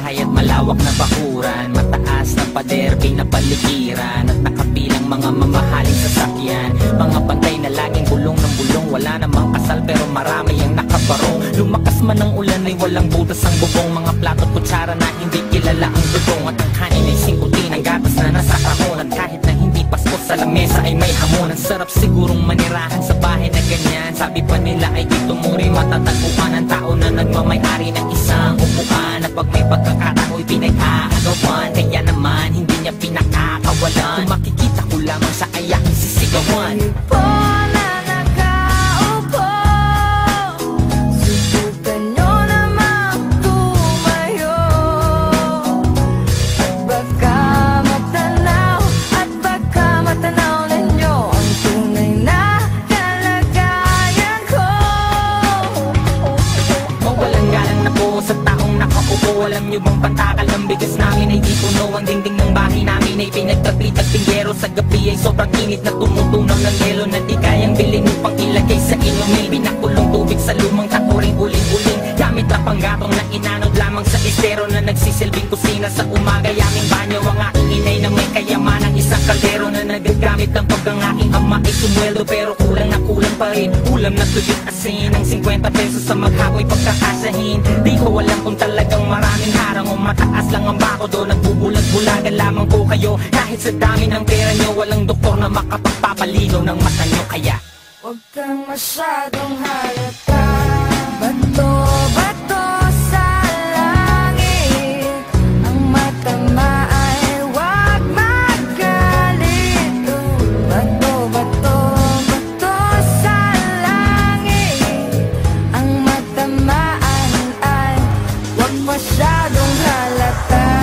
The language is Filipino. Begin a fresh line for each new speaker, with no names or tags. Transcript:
bahay at malawak na bakuran, mataas na pader, pinapaligiran at nakabilang mga mamahaling sasakyan. Mga bantay na laging bulong ng bulong, wala namang kasal pero marami ang nakabarong. Lumakas man ang ulan ay walang butas ang bubong, mga plato at kutsara na hindi kilala ang dugong. At ang kanin ay singkutin, ang gatas na nasa kahon, at kahit na hindi pasko sa lamesa ay may hamon. Ang sarap sigurong manirahan sa bahay na ganyan, sabi pa nila ay dito muri matatagpuan ang tao na nagmamay-ari ng isang upuan. At pag may pagkakatao'y pinag-aagawan, kaya naman hindi niya pinakakawalan. Kung makikita ko lamang sa ayaking sisigawan. Alam nyo bang pantakal ng bigas namin ay di puno? Ang dingding ng bahay namin ay pinagtagpitag pinggero. Sa gabi ay sobrang init na tumutunaw ng yelo na di kayang bilhin upang ilagay sa inumin. Pinakulong tubig sa lumang takuring uling-uling, gamit na panggatong na inanod lamang sa estero na nagsisilbing kusina sa umaga. Yaming banyo ang aking inay na may kayamanang isang kaldero na nagagamit ng pag ang aking ama ay sumweldo. Pero kulang na kulang pa rin, ulam na tuyot asin. Ang 50 pesos sa maghako'y pagkakasahin. Di ko alam kung talagang maraming harang o mataas lang ang bako doon. Nagbubulag-bulagan lamang po kayo, kahit sa dami ng pera nyo walang doktor na makapagpapalino ng mata nyo. Kaya
huwag kang masyadong halata. Bato, bato sa langit, ang matama ay huwag magalit. Bato, bato, bato sa langit, ang matamaan ay huwag masyadong halata.